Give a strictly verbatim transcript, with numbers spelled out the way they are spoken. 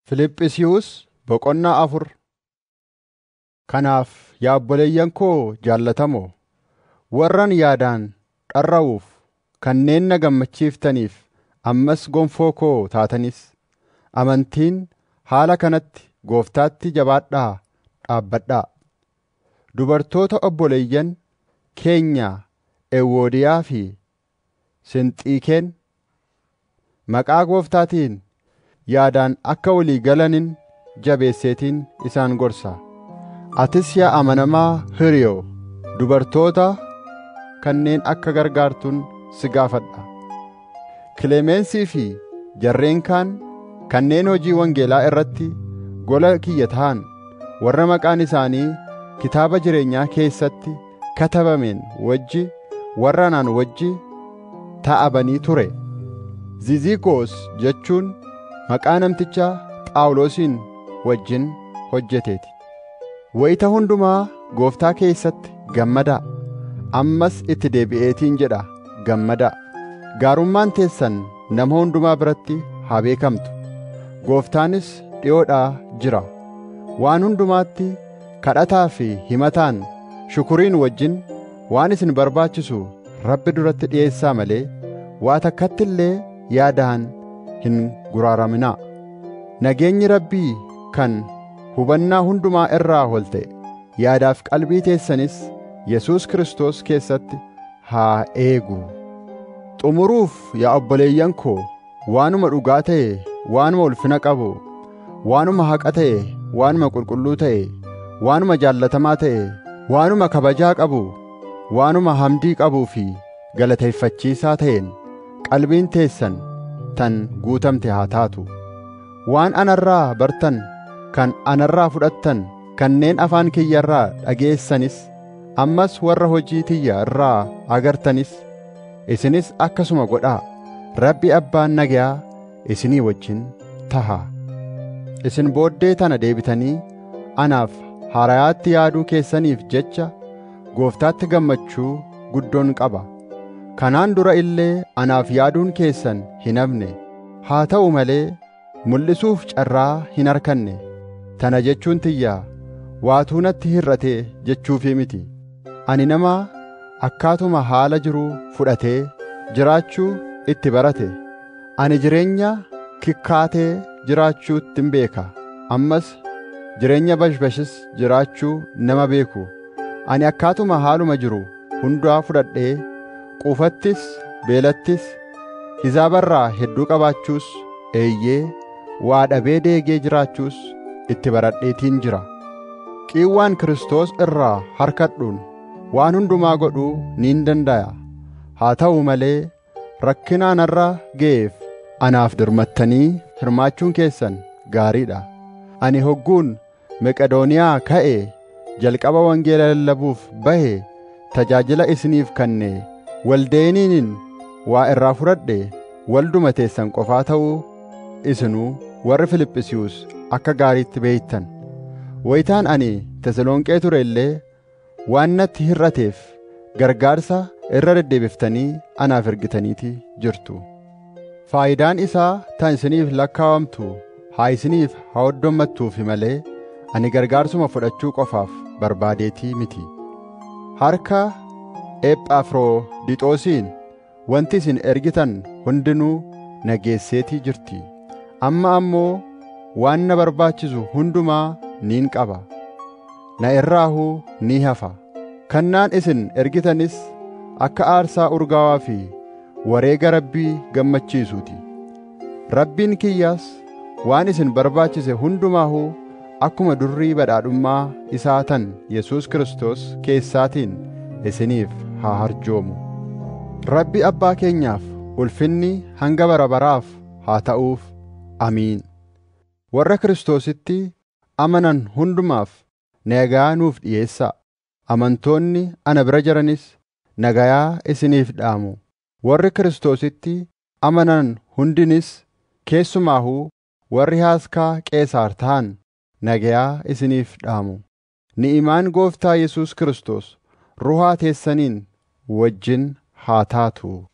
FILIPHISIIYUS boqonnaa afur. Kanaaf yaa obboleeyyan koo jaallatamoo, warran yaadaan dharra'uuf kanneen na gammachiiftaniif ammas gonfoo koo taatanis, amantiin haala kanatti Gooftaatti jabaadhaa dhaabbadhaa. Dubartoota obboleeyyan keenya Ewoodiyaa fi Sinxiiqeen maqaa Gooftaatiin yaadaan akka walii galanin jabeesseetiin isaan gorsa. Atis yaa amanamaa hiriyoo, dubartoota kanneen akka gargaartuun si gaafadha. Kilemeensii fi jarreen kaan kanneen hojii wangeelaa irratti gola kiyya ta'an, warra maqaan isaanii kitaaba jireenyaa keessatti katabameen wajji warra anaan wajji ta'abanii ture. Ziziqoos jechuun maqaa namticha Phaawulosiin wajjin hojjeteeti. Wayita hundumaa Gooftaa keessatti gammadaa. Ammas itti deebi'eetiin jedha, gammadaa. Gaarummaan teessan nama hundumaa biratti haa beekamtu. Gooftaanis dhi'oodhaa jira. Waan hundumaatti kadhataa fi himataan shukuriin wajjin waan isin barbaachisu Rabbi duratti dhi'eessaa malee waa takkatti illee yaadaan hin guraaraminaa. Nageenyi Rabbii kan hubannaa hundumaa irraa ol ta'e, yaadaaf qalbii teessanis Yesuus Kiristoos keessatti haa eegu. Xumuruuf yaa obboleeyyan koo, waanuma dhugaa ta'e, waanuma ulfina qabu, waanuma haqa ta'e, waanuma qulqulluu ta'e, waanuma jaallatamaa ta'e, waanuma kabajaa qabu, waanuma hamdii qabuu fi galateeffachiisaa ta'een qalbiin teessan tan guutamte haa taatu. Waan anarraa bartan, kan anarraa fudhattan, kanneen afaan kiyya irraa dhageessanis, ammas warra hojii tiyya irraa agartanis, isinis akkasuma godhaa. Rabbi Abbaan nagayaa isinii wajjin taha. Isin booddee tana deebitanii anaaf haarayaatti yaaduu keessaniif jecha Gooftaatti gammachuu guddoon qaba. Kanaan dura illee anaaf yaaduun keessan hin hafne, haa ta'u malee mul'isuuf carraa hin arkanne. Tana jechuun tiyyaa waatuu natti hir'ate jechuufii miti. Ani nama akkaatuma haala jiruu fudhatee jiraachuu itti barate. Ani jireenya kikkaatee jiraachuuttin beeka. Ammas jireenya bashbashis jiraachuu nama beeku. Ani akkaatuma haaluma jiru hundaa fudhadhee quufattis beelattis hizaabarraa hedduu qabaachuus eeyyee waa dhabee deegee jiraachuus itti baradheetiin jira. Qiiwwaan Kiristoos irraa harkadhuun waan hundumaa godhuu niin danda'a. Haa ta'u malee rakkina anarra ga'eef anaaf dirmattanii hirmaachuun keessan gaariidha. Ani hogguun Meqedooniyaa ka'ee jalqaba wangeela lallabuuf bahe tajaajila isiniif kenne waldeeniin waa irraa fudhadhe walduma teessan qofaa ta'uu isinuu warri Filiphisiiyuus akka gaariitti beeytan. Wayitaan ani Tesalonqee ture illee waan natti hir'ateef gargaarsa irra deddeebiftanii anaaf ergitaniiti jirtu. Faayidaan isaa tan isiniif lakkaawamtu haa isiniif haa hoddommattuufi malee ani gargaarsuma fudhachuu qofaaf barbaadeetii miti. Harka Ephafroodixoosiin wanti isin ergitan hundinuu nageesseetii jirti. Amma ammoo waan na barbaachisu hundumaa niin qaba. Na irraahuu ni hafa. Kannaan isin ergitanis akka aarsaa urgaawaa fi wareega Rabbii gammachiisuuti. Rabbiin kiyyaas waan isin barbaachise hundumaahuu akkuma durrii badhaadhummaa isaa tan Yesuus Kiristoos keessaatiin isiniif haa harjoomu. Rabbi Abbaa keenyaaf ulfinni hanga bara baraaf haa ta'uuf. Amiin. Warra Kiristoositti amanan hundumaaf nagayaa nuuf dhiyeessaa. Amantoonni ana bira jiranis nagayaa isiniif dhaamu. Warri Kiristoositti amanan hundinis keessumaahuu warri haaskaa Qeesaar ta'an nagayaa isiniif dhaamu. Ni'imaan Gooftaa Yesuus Kiristoos ruhaa teessaniin wajjin haa taatu.